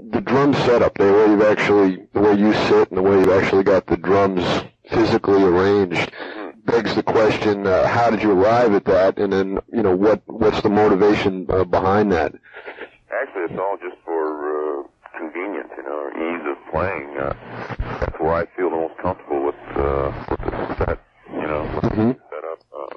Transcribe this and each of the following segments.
the drum setup, the way you sit and the way you've actually got the drums physically arranged, begs the question, how did you arrive at that? And then, what's the motivation behind that? Actually, it's all just for convenience, ease of playing. That's where I feel the most comfortable with the set, setup.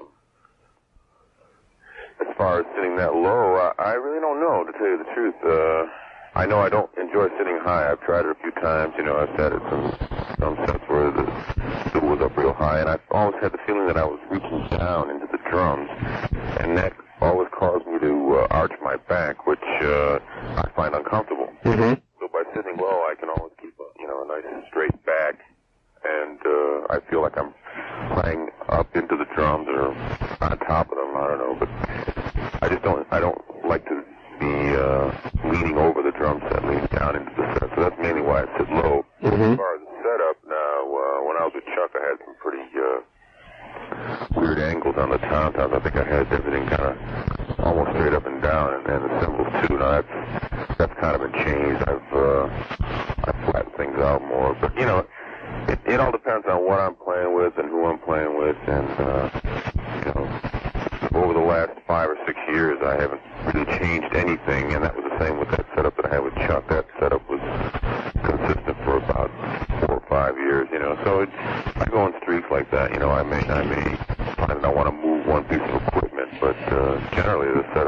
As far as sitting that low, I really don't know, to tell you the truth. I know I don't enjoy sitting high. I've tried it a few times. I've sat at some sets where the stool was up real high, and I've always had the feeling that I was reaching down into the drums, and that always caused me to arch my back, which I find uncomfortable. Mm-hmm. So by sitting low, I can always keep a nice straight back, and I feel like I'm playing up into the drums or on top of them. I don't know, but I don't like to be leaning over the drum set, leaning down into the set. So that's mainly why I sit low. Mm-hmm. As far as the setup now, when I was with Chuck, I had some pretty weird angles on the tom-toms. I think I had everything kind of almost straight up and down, and the cymbals too. Now that's kind of been changed. I've flattened things out more, but it all depends on what I'm playing with and who I'm playing with, and over the last 5 or 6 years, I haven't really changed anything, and that was the same with that setup that I had with Chuck. That setup was consistent for about 4 or 5 years, So I go in streaks like that. I may find that I want to move one piece of equipment, but generally the setup